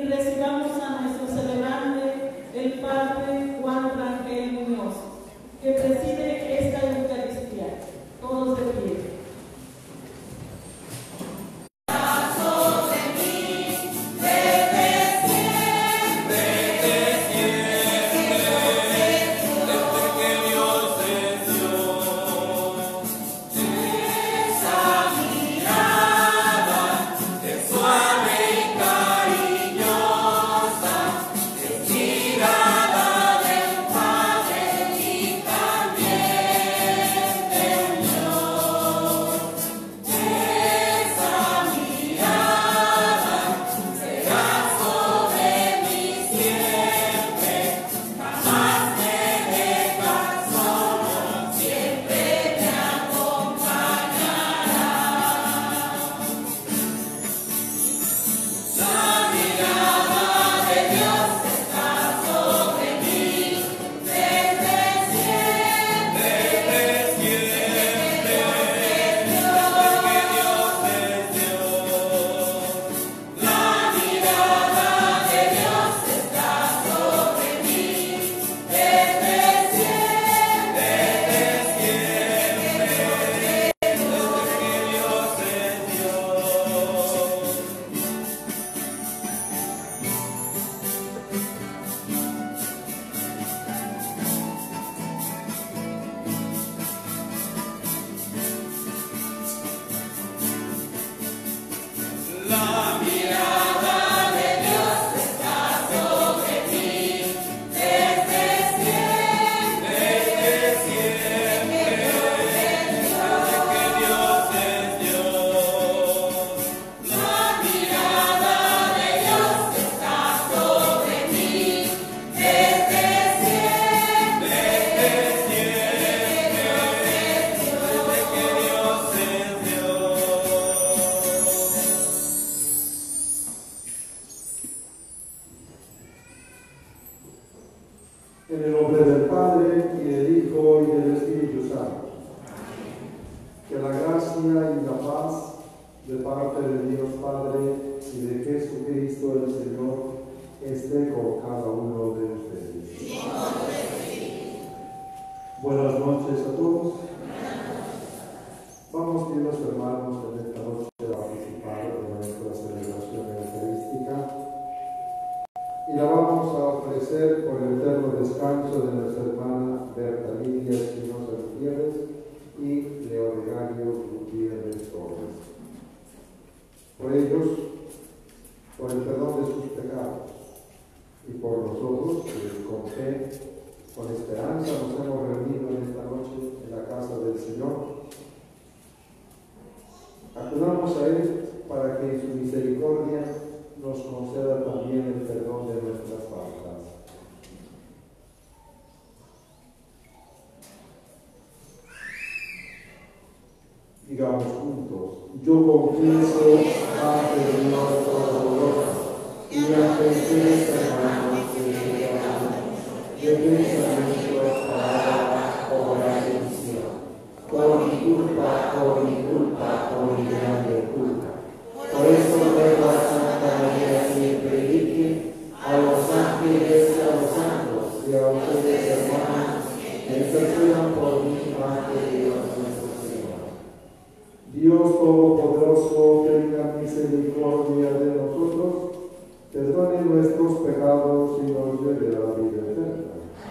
recibamos a nuestro celebrante, el Padre Juan Rangel Muñoz, que preside esta Eucaristía. Todos de pie. En el nombre del Padre, y del Hijo, y del Espíritu Santo. Que la gracia y la paz de parte de Dios Padre y de Jesucristo el Señor esté con cada uno de ustedes. Buenas noches a todos. Vamos, queridos hermanos, en esta noche a participar en nuestra celebración eucarística. Y la vamos a ofrecer por el eterno descanso de nuestra hermana Berta Lidia Espinosa Gutiérrez y Leodegario Gutiérrez Torres. Por ellos, por el perdón de sus pecados, y por nosotros, que con fe, con esperanza nos hemos reunido en esta noche en la casa del Señor. Acudamos a Él para que en su misericordia nos conceda también el perdón de nuestras faltas. Digamos juntos: yo confieso ante Dios Todopoderoso y ante ustedes, hermanos, de pensamiento, palabra, obra y omisión, por mi culpa, por mi grande culpa. Por eso ruego a Santa María siempre Virgen, a los ángeles y a los santos, y a ustedes, hermanos, que intercedan por mí ante Dios nuestro Señor. Dios Todopoderoso, tenga misericordia de nosotros, perdone nuestros pecados y nos lleve a la vida eterna.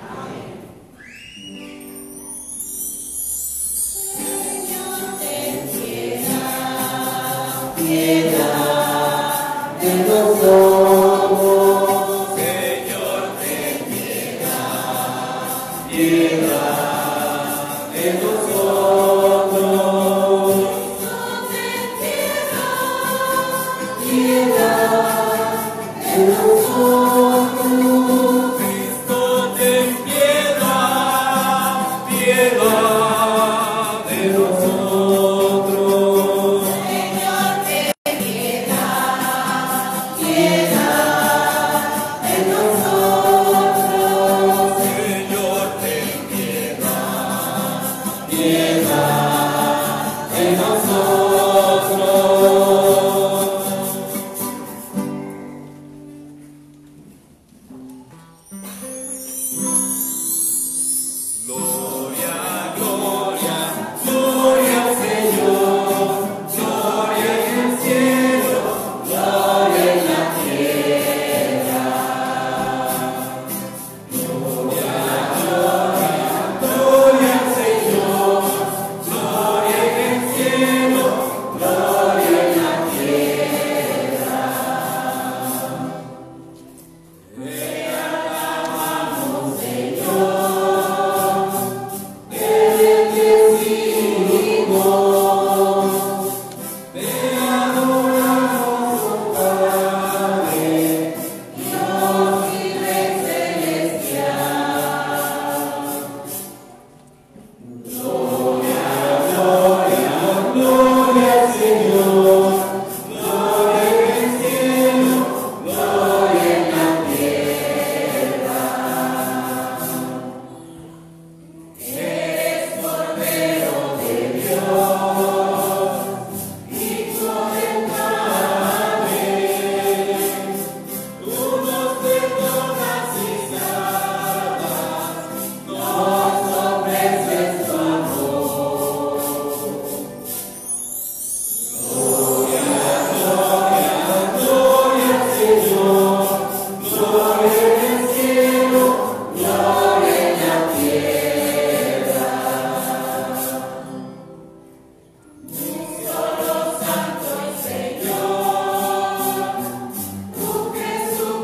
Piedad de nosotros, Señor, ten piedad, piedad de nosotros, ten piedad, piedad de nosotros, Cristo, ten piedad, piedad de nosotros.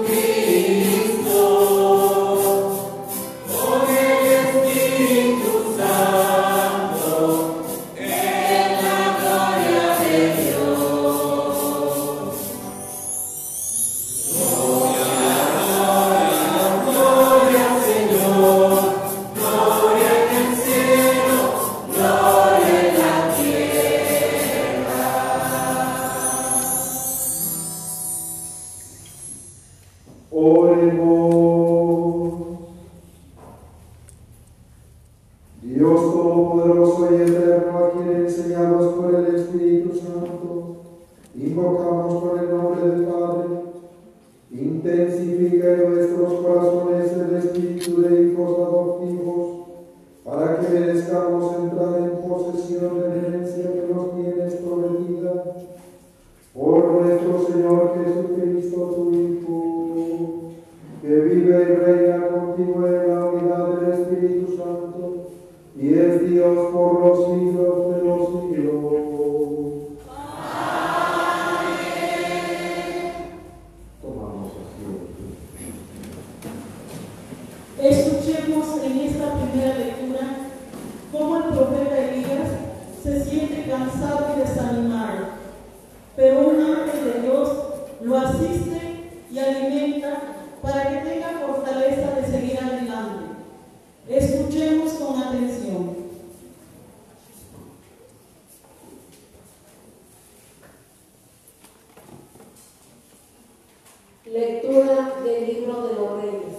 Lectura del libro de los Reyes.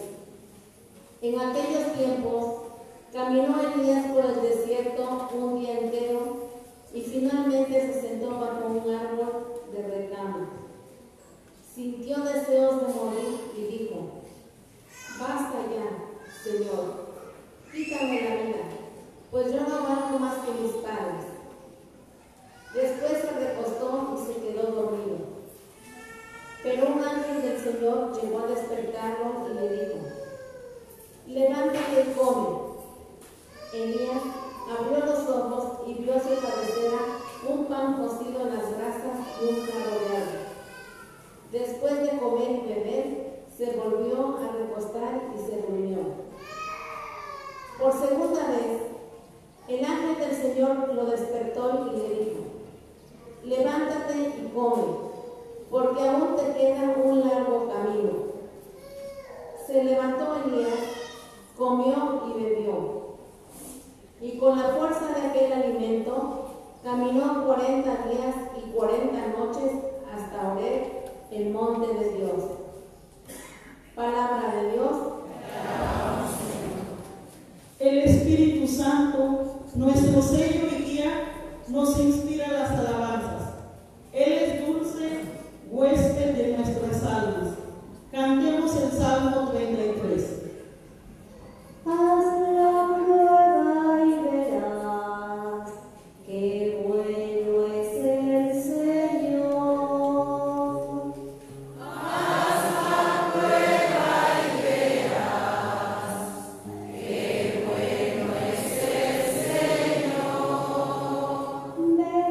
En aquellos tiempos caminó Elías por el desierto un día entero y finalmente se sentó bajo un árbol de recama. Sintió deseos de morir y dijo: basta ya, Señor, quítame la vida, pues yo no valgo más que mis padres. Después se recostó y se quedó dormido. Pero un ángel del Señor llegó a despertarlo y le dijo: levántate y come. Elías abrió los ojos y vio a su cabecera un pan cocido en las brasas y un jarro de agua. Después de comer y beber, se volvió a recostar y se durmió. Por segunda vez, el ángel del Señor lo despertó y le dijo: levántate y come, porque aún te queda un largo camino. Se levantó Elías, comió y bebió, y con la fuerza de aquel alimento caminó 40 días y 40 noches hasta Horeb, el monte de Dios. Palabra de Dios. El Espíritu Santo, nuestro sello y guía, nos inspira las alabanzas. Él es dulce huésped de nuestras almas. Cantemos el Salmo 33. Haz la prueba y verás qué bueno es el Señor. Haz la prueba y verás qué bueno es el Señor.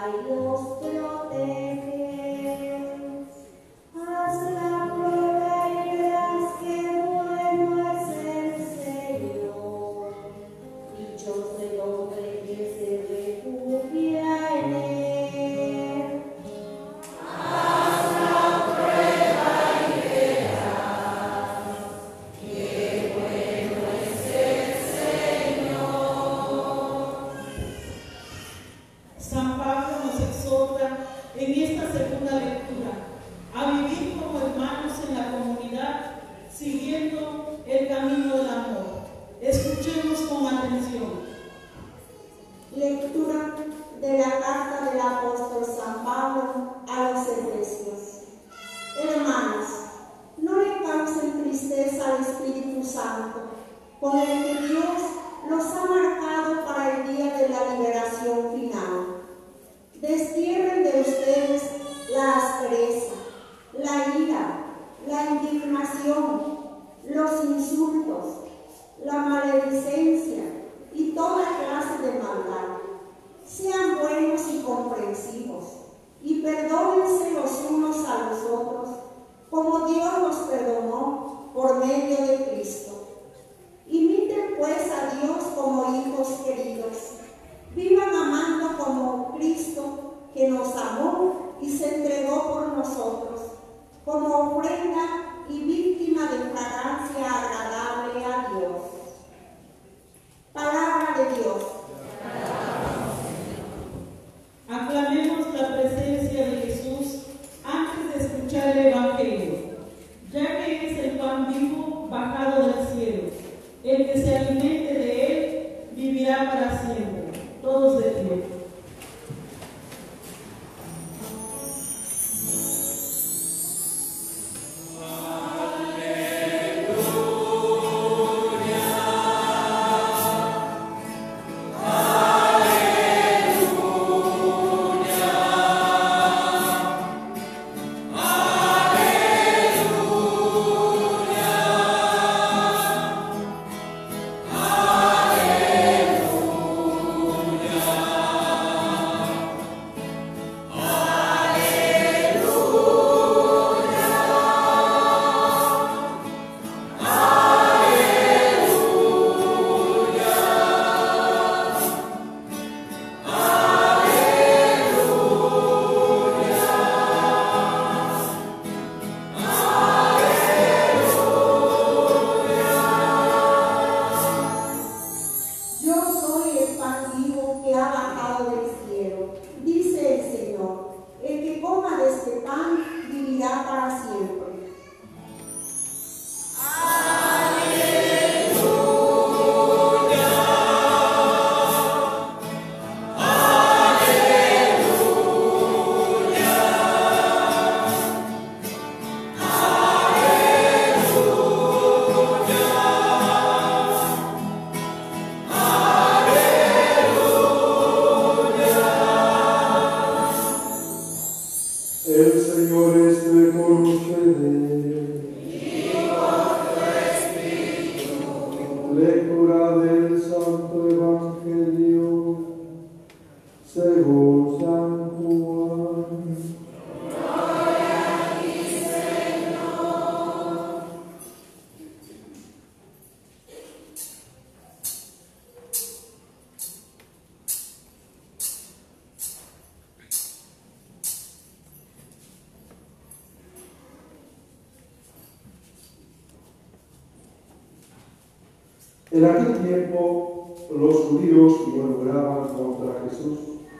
En aquel tiempo los judíos murmuraban contra Jesús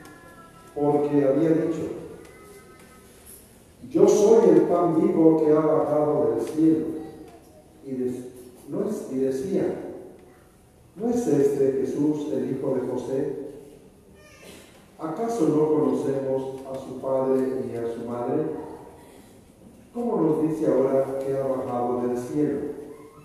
porque había dicho: yo soy el pan vivo que ha bajado del cielo. Y decían: ¿no es este Jesús el hijo de José? ¿Acaso no conocemos a su padre ni a su madre? ¿Cómo nos dice ahora que ha bajado del cielo?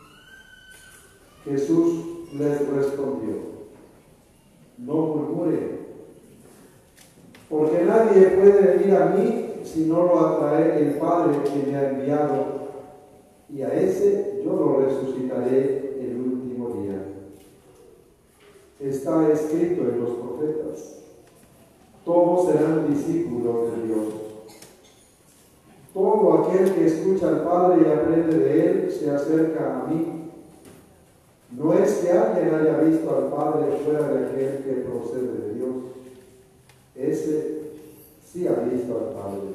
Jesús les respondió: no murmuren, porque nadie puede venir a mí si no lo atrae el Padre que me ha enviado, y a ese yo lo resucitaré el último día. Está escrito en los profetas: todos serán discípulos de Dios. Todo aquel que escucha al Padre y aprende de Él se acerca a mí. No es que alguien haya visto al Padre fuera de aquel que procede de Dios. Ese sí ha visto al Padre.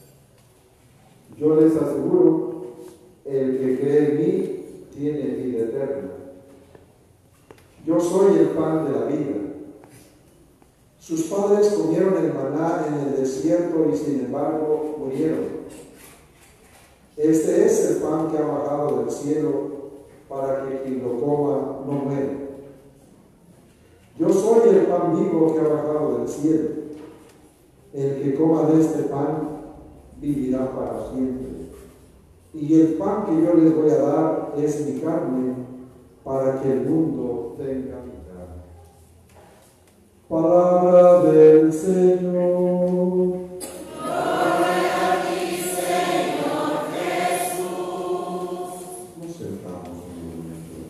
Yo les aseguro, el que cree en mí tiene vida eterna. Yo soy el pan de la vida. Sus padres comieron el maná en el desierto y sin embargo murieron. Este es el pan que ha bajado del cielo para que quien lo coma no muera. Yo soy el pan vivo que ha bajado del cielo. El que coma de este pan vivirá para siempre. Y el pan que yo les voy a dar es mi carne, para que el mundo tenga vida. Palabra del Señor. Gloria a ti, Señor Jesús. Nos sentamos un momento.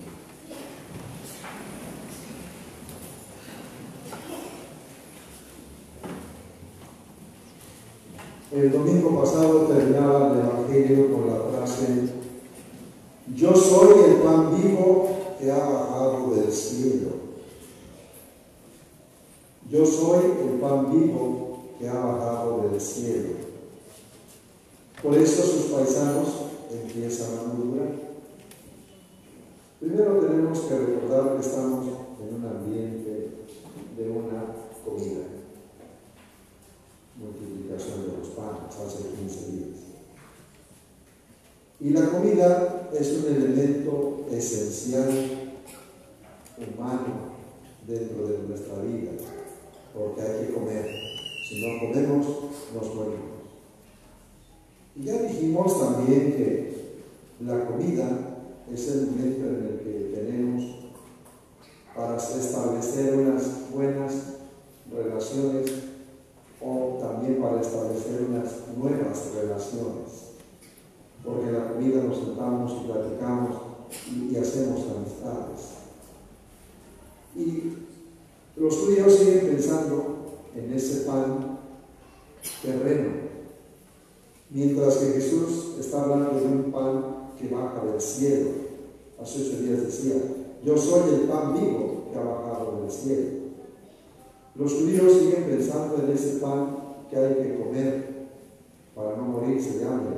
El domingo pasado terminaba el Evangelio con la frase: yo soy el pan vivo que ha bajado del cielo. Yo soy el pan vivo que ha bajado del cielo. Por eso sus paisanos empiezan a murmurar. Primero tenemos que recordar que estamos en un ambiente de una comida. Multiplicación de los panes hace 15 días. Y la comida es un elemento esencial humano dentro de nuestra vida, porque hay que comer. Si no comemos, nos morimos. Y ya dijimos también que la comida es el momento en el que tenemos para establecer unas buenas relaciones o también para establecer unas nuevas relaciones. Porque en la comida nos sentamos y platicamos y hacemos amistades. Y los judíos siguen pensando en ese pan terreno, mientras que Jesús está hablando de un pan que baja del cielo. Hace 8 días decía: yo soy el pan vivo que ha bajado del cielo. Los judíos siguen pensando en ese pan que hay que comer para no morirse de hambre.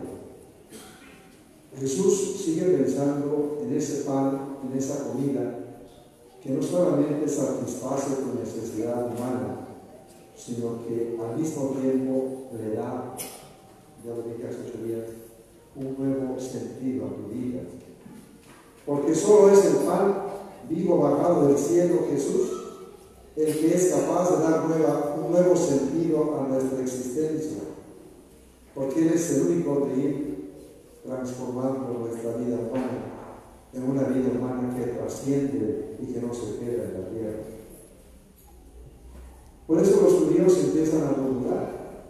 Jesús sigue pensando en ese pan, en esa comida, que no solamente satisface tu necesidad humana, sino que al mismo tiempo le da, ya lo dije hace 8 días, un nuevo sentido a tu vida. Porque solo es el pan vivo bajado del cielo, Jesús, el que es capaz de dar un nuevo sentido a nuestra existencia. Porque Él es el único de ir transformando nuestra vida humana en una vida humana que trasciende y que no se queda en la tierra. Por eso los judíos empiezan a murmurar.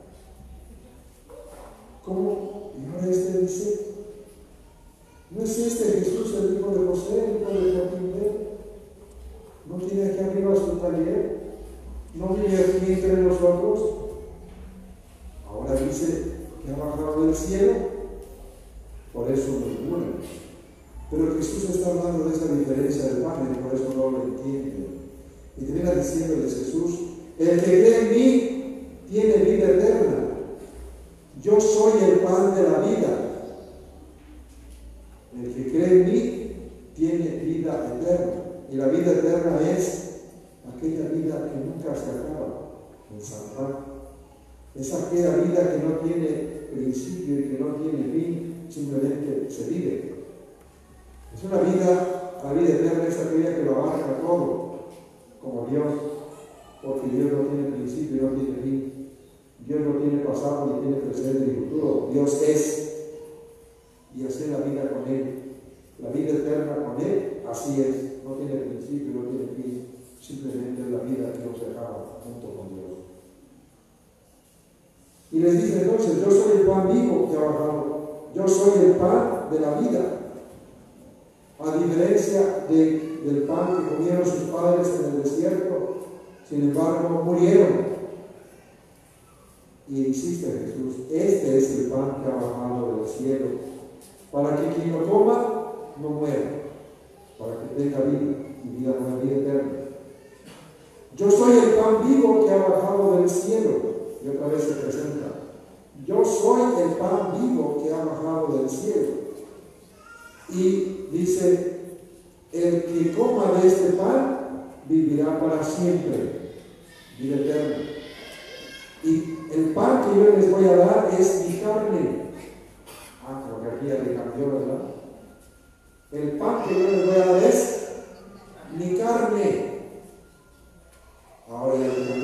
¿Cómo? ¿Y ahora este dice? ¿No es este Jesús el hijo de José, el hijo de Joaquín? ¿No tiene aquí arriba su taller? ¿No vive aquí entre nosotros? Ahora dice que ha bajado del cielo. Por eso murmuran. Pero Jesús está hablando de esa diferencia del pan y por eso no lo entienden. Y termina diciéndoles Jesús: el que cree en mí tiene vida eterna. Yo soy el pan de la vida. El que cree en mí tiene vida eterna. Y la vida eterna es aquella vida que nunca se acaba en San Juan. Es aquella vida que no tiene principio y que no tiene fin, simplemente se vive. Es una vida, la vida eterna es aquella que lo abarca todo, como Dios, porque Dios no tiene principio y no tiene fin. Dios no tiene pasado, ni tiene presente ni futuro. Dios es. Y hacer la vida con Él. La vida eterna con Él, así es. No tiene principio, no tiene fin. Simplemente es la vida que nos dejaba junto con Dios. Y les dice entonces: yo soy el pan vivo que ha bajado. Yo soy el pan de la vida. A diferencia del pan que comieron sus padres en el desierto, sin embargo, murieron. Y insiste Jesús, este es el pan que ha bajado del cielo, para que quien lo coma no muera, para que tenga vida y vida eterna. Yo soy el pan vivo que ha bajado del cielo. Y otra vez se presenta. Yo soy el pan vivo que ha bajado del cielo. Y dice, el que coma de este pan vivirá para siempre, vida eterna. Y el pan que yo les voy a dar es mi carne. Como que aquí ya le cambió, ¿verdad? El pan que yo les voy a dar es mi carne. Ahora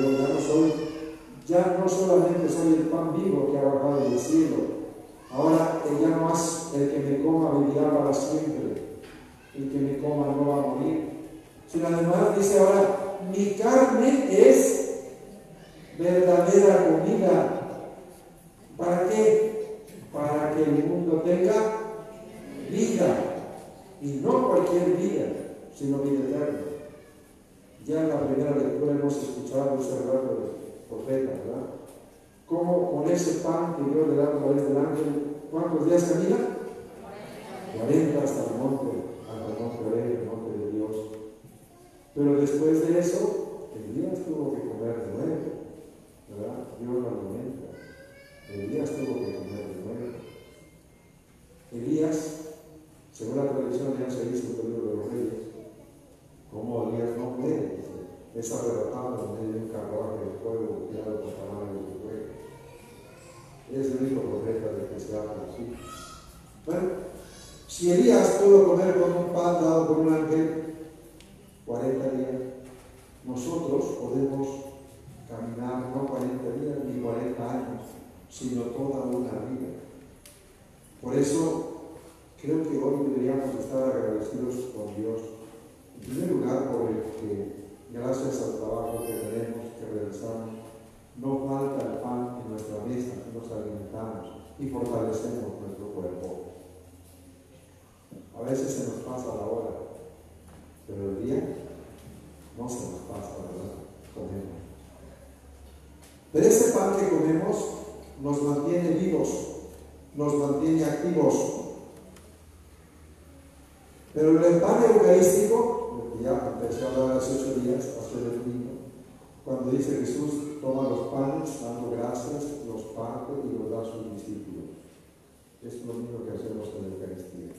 ya no solamente soy el pan vivo que ha bajado del cielo, ahora ya no más el que me coma vivirá para siempre, el que me coma no va a morir, sino además dice ahora, mi carne es verdadera comida. ¿Para qué? Para que el mundo tenga vida, y no cualquier vida, sino vida eterna. Ya en la primera lectura hemos escuchado ese relato del profeta, ¿verdad? Cómo con ese pan que Dios le da a través del ángel, ¿cuántos días camina? 40 hasta el monte el monte de Dios. Pero después de eso, Elías tuvo que comer de nuevo, ¿verdad? Dios lo alimenta. Elías tuvo que comer de nuevo. Elías, según la tradición, ya se dice el libro de los Reyes, como Elías no muere, es arrebatado en medio de un carruaje de fuego tirado con caballos de fuego. Es el único profeta de que se habla así. Bueno, si Elías pudo comer con un pan dado por un ángel 40 días, nosotros podemos caminar no 40 días ni 40 años, sino toda una vida. Por eso creo que hoy deberíamos estar agradecidos con Dios. En primer lugar, por el que, gracias al trabajo que tenemos, que realizamos, no falta el pan en nuestra mesa, nos alimentamos y fortalecemos nuestro cuerpo. A veces se nos pasa la hora, pero el día no se nos pasa, ¿verdad? Comemos. Pero ese pan que comemos nos mantiene vivos, nos mantiene activos. Pero el pan eucarístico, lo que ya empecé a hablar hace 8 días, hace el domingo, cuando dice Jesús toma los panes, dando gracias, los parte y los da a sus discípulos. Es lo mismo que hacemos en la Eucaristía.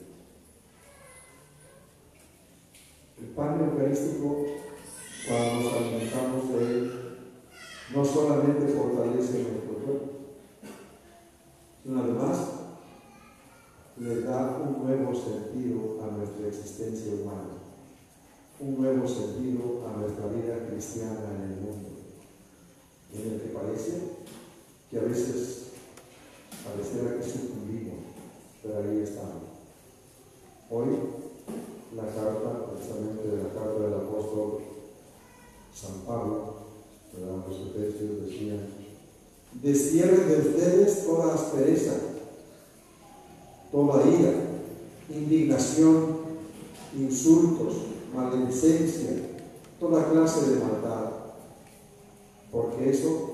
El pan eucarístico, cuando nos alimentamos de él, no solamente fortalece nuestro cuerpo, sino además le da un nuevo sentido a nuestra existencia humana, un nuevo sentido a nuestra vida cristiana en el mundo, en el que parece que a veces pareciera que sucumbimos, pero ahí estamos. Hoy la carta, precisamente de la carta del apóstol San Pablo, los Efesios decían: destierren de ustedes toda aspereza, toda ira, indignación, insultos, maledicencia, toda clase de maldad, porque eso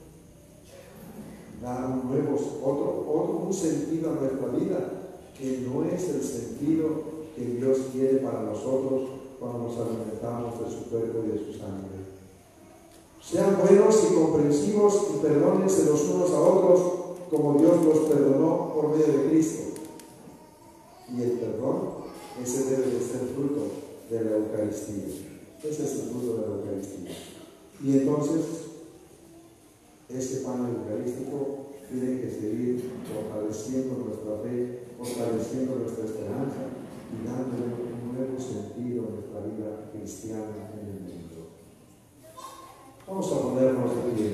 da un sentido a nuestra vida que no es el sentido que Dios quiere para nosotros cuando nos alimentamos de su cuerpo y de su sangre. Sean buenos y comprensivos y perdónense los unos a otros como Dios los perdonó por medio de Cristo. Y el perdón, ese debe de ser fruto de la Eucaristía. Ese es el fruto de la Eucaristía. Y entonces, ese pan eucarístico tiene que seguir fortaleciendo nuestra fe, fortaleciendo nuestra esperanza y dándole un nuevo sentido a nuestra vida cristiana en el mundo. Vamos a ponernos de pie.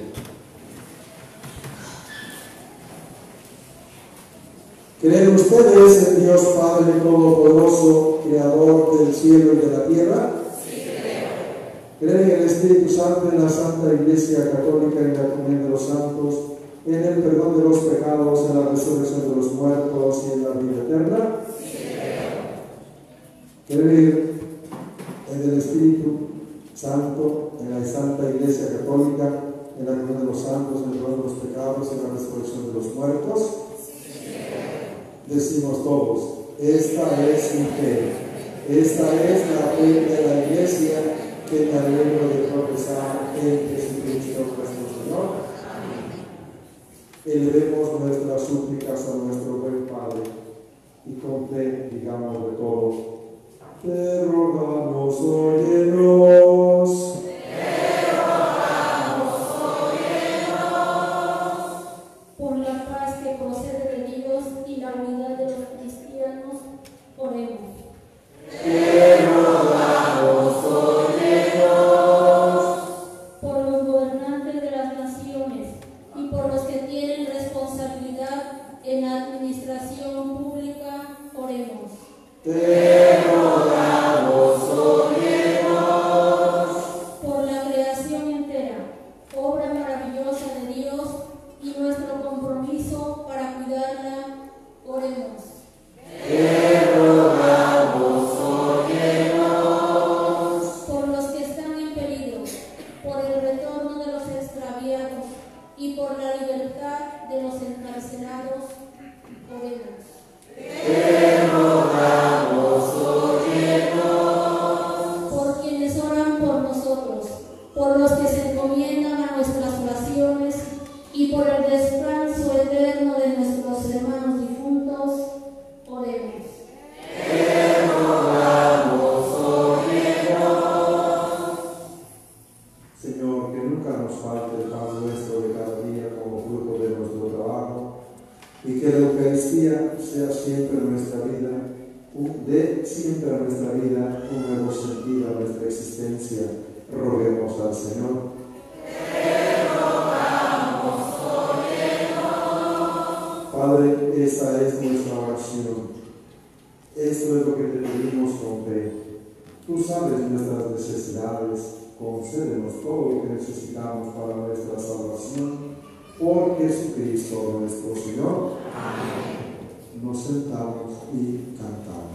¿Creen ustedes en Dios Padre Todopoderoso, Creador del cielo y de la tierra? Sí, creo. ¿Creen en el Espíritu Santo, en la Santa Iglesia Católica, en la comunión de los santos, en el perdón de los pecados, en la resurrección de los muertos y en la vida eterna? Sí, creo. ¿Creen en el Espíritu Santo, en la Santa Iglesia Católica, en la comunión de los santos, en el perdón de los pecados, participaros en la resurrección de los muertos? Decimos todos, esta es mi fe. Esta es la fe de la Iglesia que me alegro de profesar en Jesucristo nuestro Señor. Elevemos nuestras súplicas a nuestro buen Padre y con fe digamos de todos, te rogamos, óyenos. Por la paz que procede de Dios y la unidad de los cristianos, oremos. Te rogamos, óyenos. Por los gobernantes de las naciones y por los que tienen responsabilidad en la administración pública, oremos. Te rogamos, óyenos. Por la creación entera, obra maravillosa de Dios y nuestro compromiso para cuidarla, oremos. Te rogamos, óyenos. Por los que están en peligro, por el retorno de los extraviados y por la libertad de los encarcelados, oremos. Te rogamos, óyenos. Por quienes oran por nosotros, por los que se encomiendan a nuestras oraciones y por el descanso eterno de nuestros hermanos difuntos, oremos. Te rogamos, óyenos. Señor, que nunca nos falte el pan nuestro de cada día como fruto de nuestro trabajo, y que la Eucaristía sea siempre nuestra vida, dé siempre a nuestra vida un nuevo sentido a nuestra existencia. Roguemos al Señor. Te rogamos, óyenos. Padre, esta es nuestra oración. Esto es lo que te pedimos con fe. Tú sabes nuestras necesidades, concédenos todo lo que necesitamos para nuestra salvación. Por Jesucristo nuestro Señor. Amén. Nos sentamos y cantamos.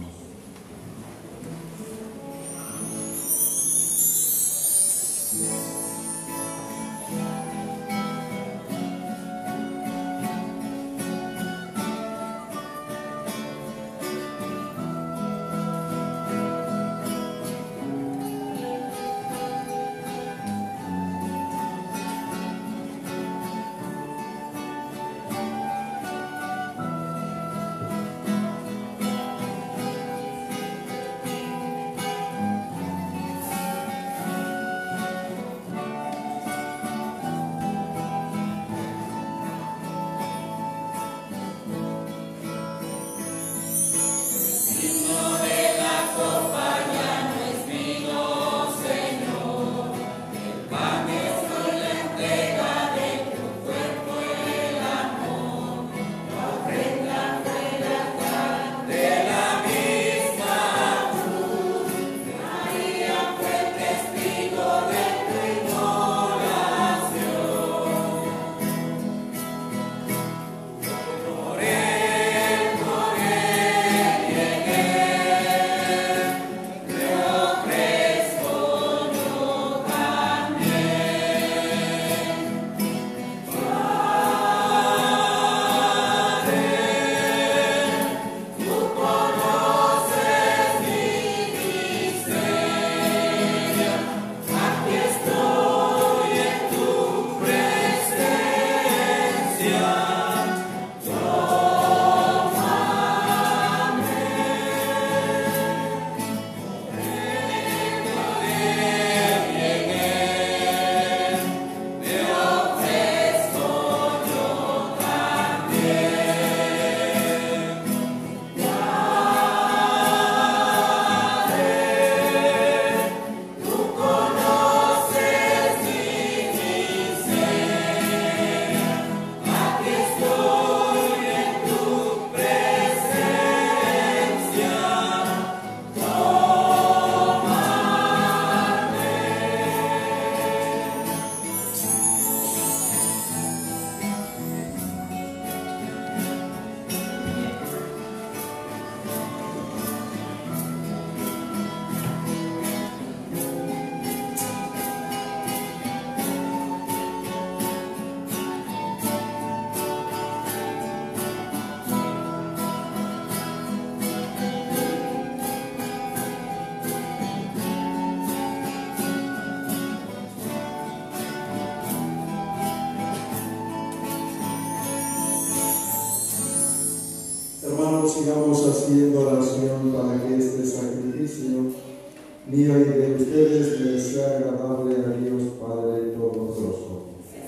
hermanos, sigamos haciendo oración para que este sacrificio mío y de ustedes les sea agradable a Dios Padre Todopoderoso.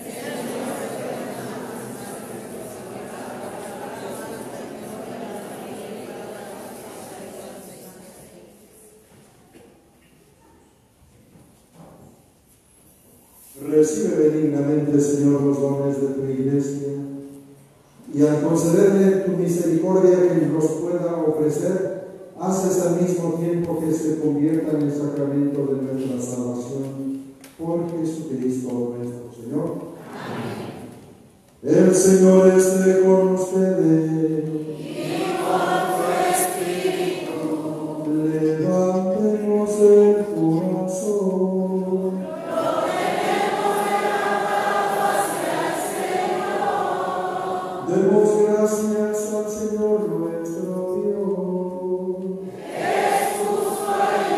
Recibe benignamente, Señor, los dones de tu Iglesia, y al concederle tu misericordia que nos pueda ofrecer, haces al mismo tiempo que se convierta en el sacramento de nuestra salvación por Jesucristo nuestro Señor. Amén. El Señor esté con ustedes. Y con tu espíritu. Levantemos el corazón. Demos gracias al Señor nuestro Dios. Es justo y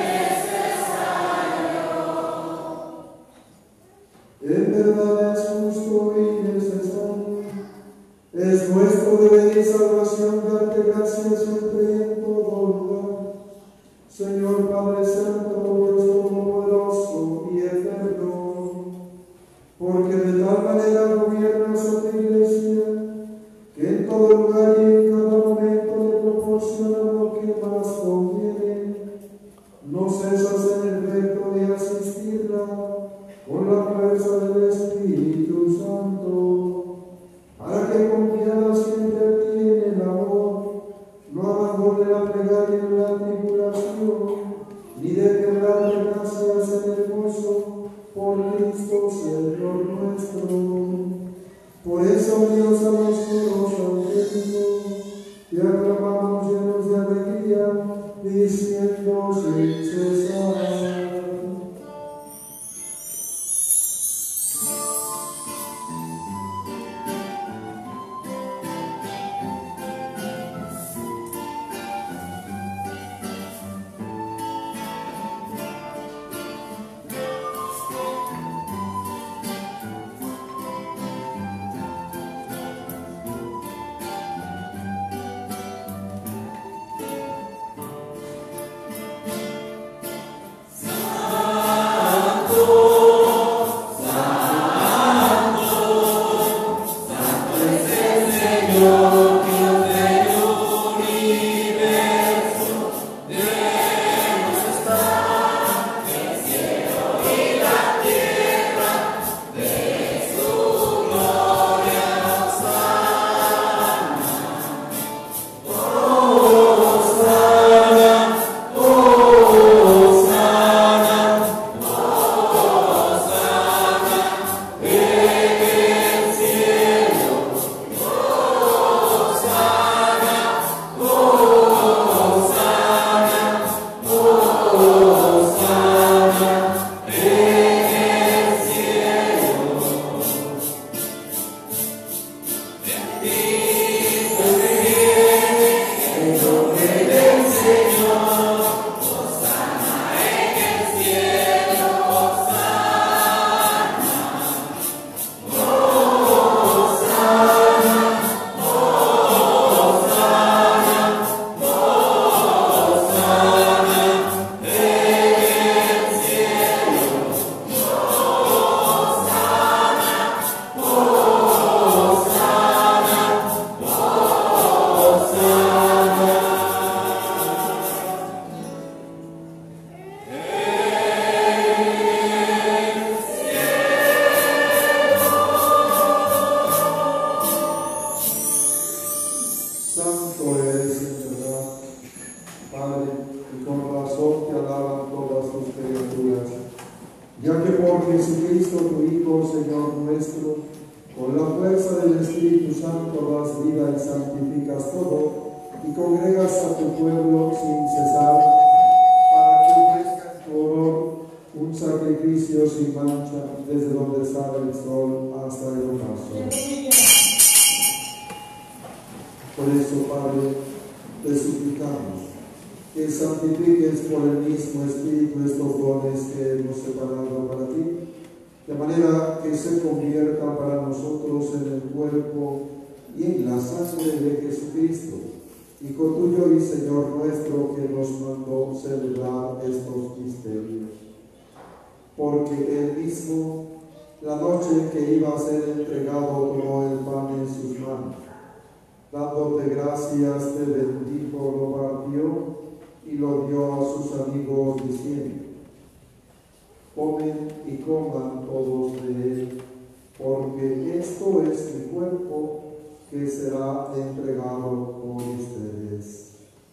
necesario. En verdad es justo y necesario. Es nuestro deber y salvación darte gracias siempre y en todo lugar. Señor Padre Santo, Dios Todopoderoso y eterno, porque de tal manera gobiernas a tu Iglesia, que en todo lugar y en cada momento le proporciona lo que más conviene. No cesas en el reto de asistirla con la fuerza del Espíritu Santo, para que confiada siempre a ti en el amor, no abandone la plegaria en la tribulación, ni deje de darle gracias en el gozo, por Cristo Señor nuestro. Por eso, Dios, a los coros angélicos, te aclamamos llenos de alegría, diciendo sin cesar. Hijo tuyo y Señor nuestro, que nos mandó celebrar estos misterios. Porque él mismo, la noche en que iba a ser entregado, tomó el pan en sus manos. Dándote gracias, te bendijo, lo partió y lo dio a sus amigos, diciendo: comen y coman todos de él, porque esto es mi cuerpo, que será entregado por ustedes.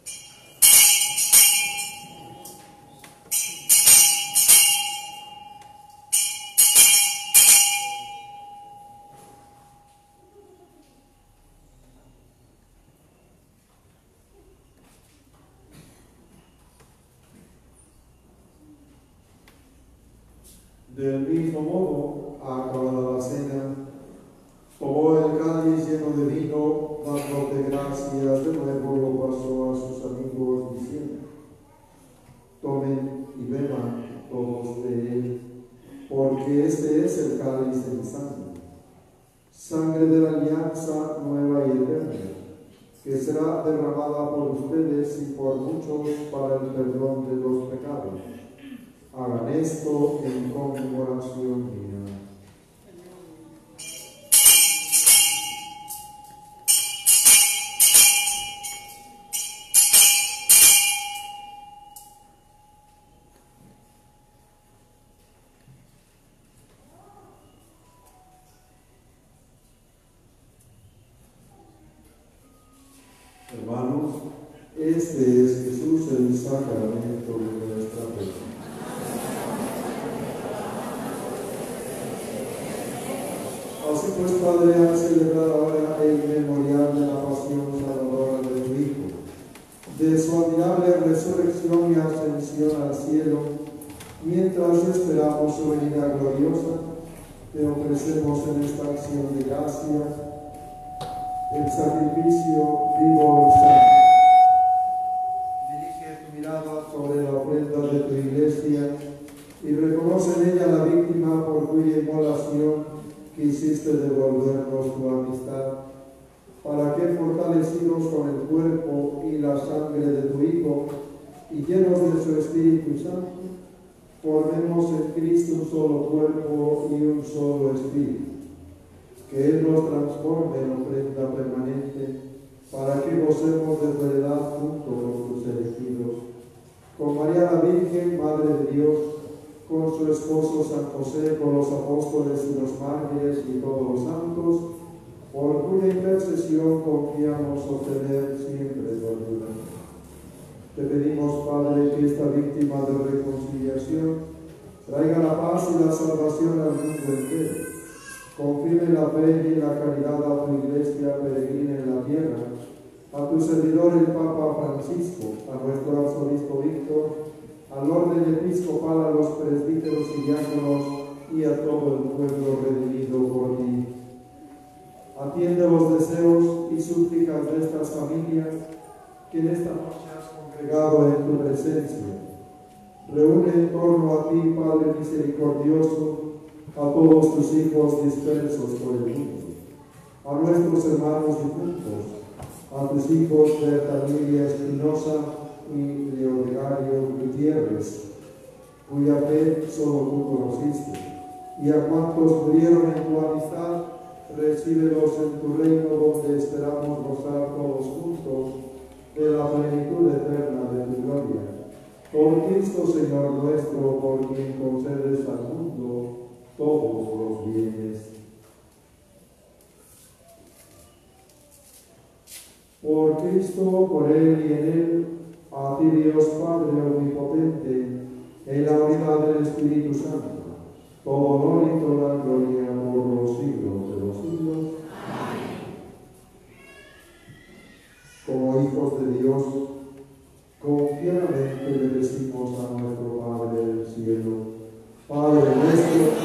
Del mismo modo, acabada la cena, tomó el cáliz lleno de vino, dándote gracias, de nuevo lo pasó a sus amigos, diciendo: tomen y beban todos de él, porque este es el cáliz de mi sangre, sangre de la alianza nueva y eterna, que será derramada por ustedes y por muchos para el perdón de los pecados. Hagan esto en conmemoración mía. Hermanos, este es Jesús, el sacramento de nuestra fe. Así pues, Padre, al celebrar ahora el memorial de la pasión salvadora de tu Hijo, de su admirable resurrección y ascensión al cielo, mientras esperamos su venida gloriosa, te ofrecemos en esta acción de gracia el sacrificio vivo y santo. Dirige tu mirada sobre la ofrenda de tu iglesia y reconoce en ella la víctima por cuya inmolación quisiste devolvernos tu amistad, para que, fortalecidos con el cuerpo y la sangre de tu Hijo y llenos de su Espíritu Santo, formemos en Cristo un solo cuerpo y un solo espíritu. Que Él nos transforme en ofrenda permanente, para que gocemos de tu heredad junto con tus elegidos. Con María la Virgen, Madre de Dios, con su esposo San José, con los apóstoles y los mártires y todos los santos, por cuya intercesión confiamos obtener siempre tu ayuda. Te pedimos, Padre, que esta víctima de reconciliación traiga la paz y la salvación al mundo entero. Confirme la fe y la caridad a tu iglesia peregrina en la tierra, a tu servidor el Papa Francisco, a nuestro arzobispo Víctor, al orden episcopal, a los presbíteros y diáconos y a todo el pueblo redimido por ti. Atiende los deseos y súplicas de estas familias que en esta noche has congregado en tu presencia. Reúne en torno a ti, Padre misericordioso, a todos tus hijos dispersos por el mundo, a nuestros hermanos difuntos, a tus hijos de Tamilia Espinosa y Leodegario Gutiérrez, cuya fe solo tú conociste, y a cuantos murieron en tu amistad, recíbelos en tu reino, donde esperamos gozar todos juntos de la plenitud eterna de tu gloria. Por Cristo, Señor nuestro, por quien concedes al mundo todos los bienes. Por Cristo, por Él y en Él, a ti Dios Padre omnipotente, en la unidad del Espíritu Santo, todo honor y toda gloria por los siglos de los siglos. Amén. Como hijos de Dios, confiadamente le decimos a nuestro Padre del cielo: Padre nuestro,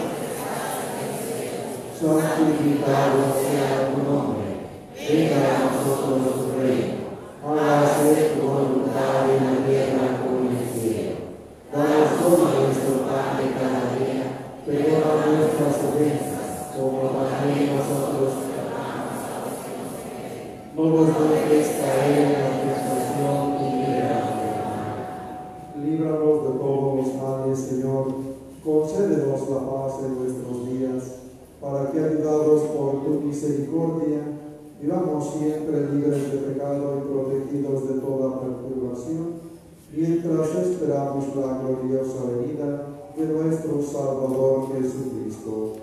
santificado sea tu nombre, venga a nosotros tu reino, hágase tu voluntad en la tierra como en el cielo. Danos hoy nuestro pan de cada día, perdona nuestras ofensas, como también nosotros perdonamos a los que nos ofenden. No nos dejes caer en la tentación y líbranos. Líbranos de todos los males, Señor. Concédenos la paz en nuestros días, para que, ayudados por tu misericordia, vivamos siempre libres de pecado y protegidos de toda perturbación, mientras esperamos la gloriosa venida de nuestro Salvador Jesucristo.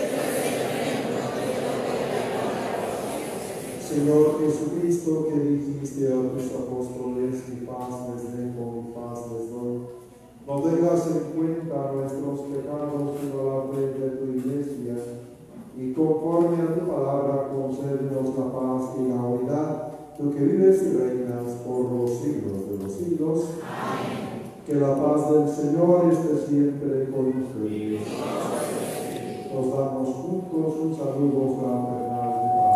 Señor Jesucristo, que dijiste a tus apóstoles, mi paz les dejo, mi paz les doy, no tengas en cuenta nuestros pecados, sino la fe de tu Iglesia, y conforme a tu palabra concédenos la paz y la unidad, tú que vives y reinas por los siglos de los siglos. Amén. Que la paz del Señor esté siempre con ustedes. Nos damos juntos un saludo fraternal de paz.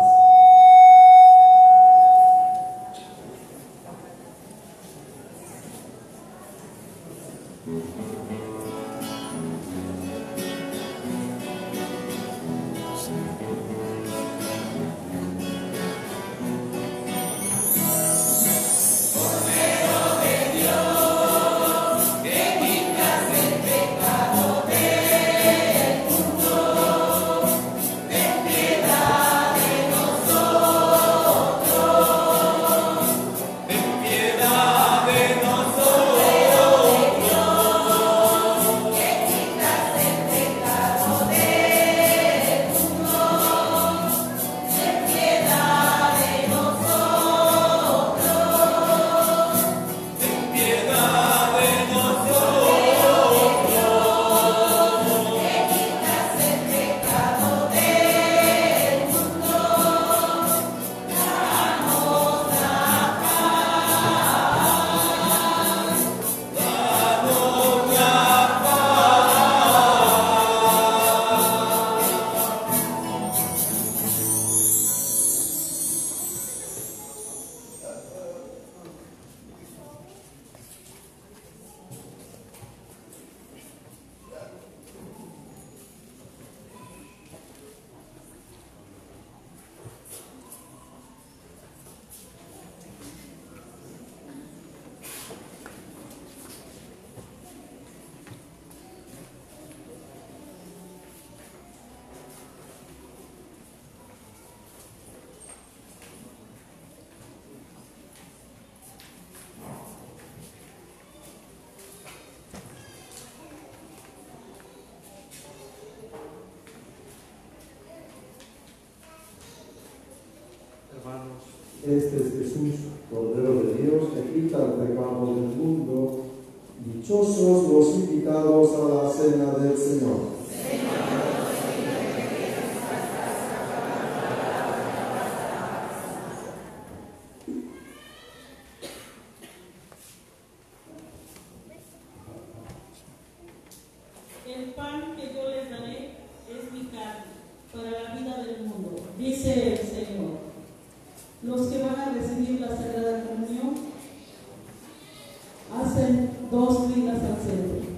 Este es Jesús, Cordero de Dios, que quita el pecado del mundo. Dichosos los invitados a la cena del Señor. El pan que yo les daré es mi carne para la vida del mundo, dice el Señor. Los que van a recibir la Sagrada Comunión hacen 2 filas al centro.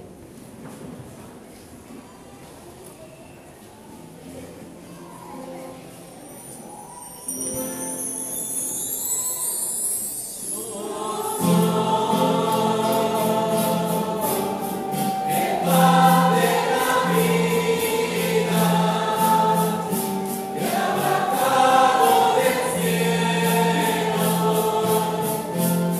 Amén.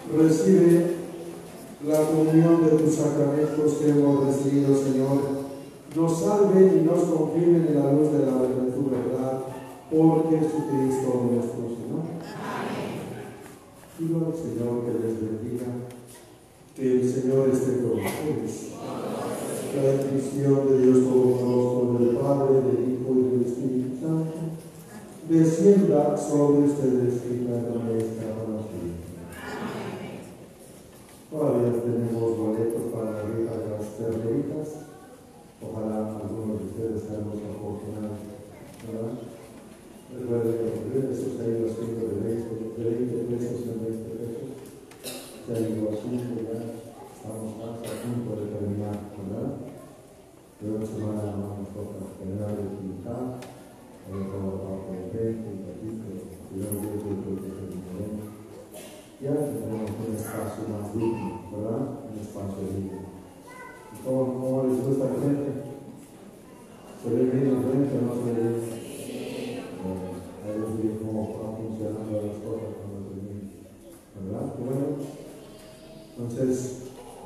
Recibe la comunión de tus sacramentos que hemos recibido, Señor. Nos salven y nos confirmen en la luz de tu verdad, por Jesucristo nuestro Señor. Amén. Pido al Señor que les bendiga, que el Señor esté con ustedes. La bendición de Dios Todopoderoso, del Padre, del Hijo y del Espíritu Santo, descienda sobre ustedes y permanezca para siempre. Todavía tenemos boletos para la vida de las terneritas. Ojalá algunos de ustedes sean los afortunados, ¿verdad? Recuerden que los ingresos se ha ido haciendo de 20 pesos en 20 pesos. Se ha ido haciendo ya, estamos más a punto de terminar, ¿verdad? De una semana más nos toca generar el quintal, hay otra parte de 20 y aquí, pero cuidado de eso que terminaremos. Ya tenemos un espacio más digno, ¿verdad? Un espacio digno. ¿Cómo les gusta la gente? ¿Se ve bien la frente o no se ve bien? Ahí les digo cómo van funcionando las cosas cuando terminen, ¿verdad? Bueno, entonces,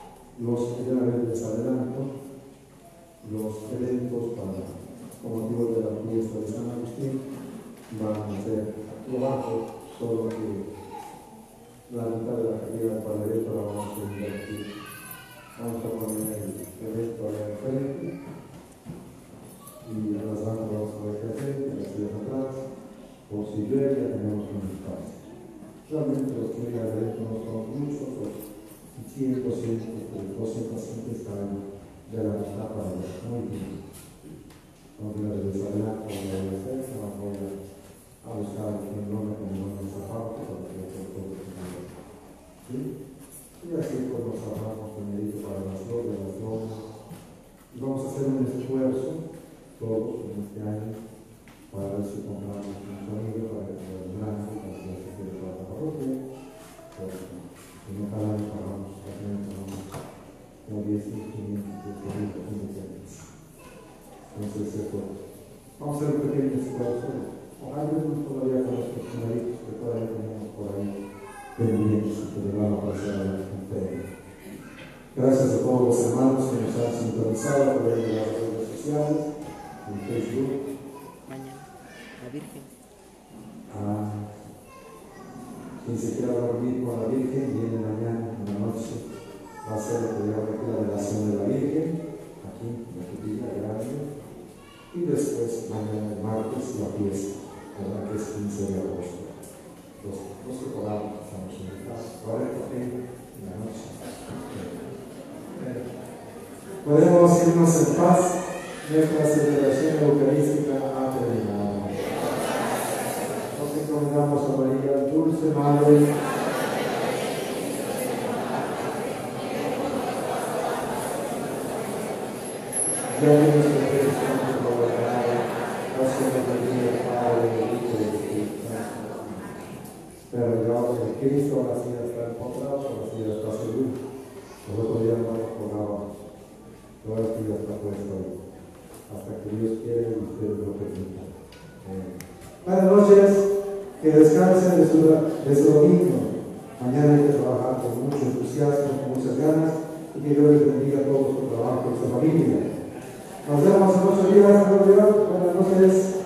les adelanto los eventos con motivo de la fiesta de San Agustín van a ser aquí abajo, solo que la mitad de la cantidad para derecho la vamos a invertir. Vamos a poner el evento allá enfrente y a las damas vamos a ver qué hacer, a las días atrás, por si llueve ya tenemos un espacio. Realmente los que llegan al evento no son muchos, pues 100, 200 están de la mitad para allá, muy bien. Entonces les adelanto la defensa, voy a buscar el nombre como no esa parte para que yo pueda tener. ¿Sí? Y así pues nos ahorramos el medito para las dos de las bromas. Y vamos a hacer un esfuerzo todos en este año para ver si compramos un sonido para que sea grande, para que se quede para la parroquia. Si no cada año pagamos como 10.000, 500, 10.000 pesos. Entonces vamos a hacer un pequeño esfuerzo. Ojalá todavía con los funcionarios que todavía tenemos por ahí pendientes que le van a pasar a la gente. Gracias a todos los hermanos que nos han sintonizado a través de las redes sociales, en Facebook. Mañana, la Virgen. Quien se quiera dormir con la Virgen, viene mañana en la noche. Va a ser lo que llama aquí la relación de la Virgen, aquí en la capilla grande. Y después, mañana el martes, la fiesta, ¿verdad? Que es 15 de agosto. Los que podamos, estamos invitados. Ahora en la noche. Podemos irnos en paz. Nuestra celebración eucarística ha terminado. Nos encomendamos a María, dulce Madre. Ya que nuestro Dios nos gobernará, haciendo feliz el Padre, el Hijo y el Espíritu Santo. Pero digamos que Cristo ahora sí está encontrado, ahora sí está seguro. Nosotros ya no nos colgábamos. Ahora sí ya está puesto ahí. Hasta que Dios quiere y ustedes lo permitan. Buenas noches, que descansen de su domingo. Mañana hay que trabajar con mucho entusiasmo, con muchas ganas, y que Dios les bendiga a todos su trabajo y su familia. Nos vemos en 8 días, buenas noches.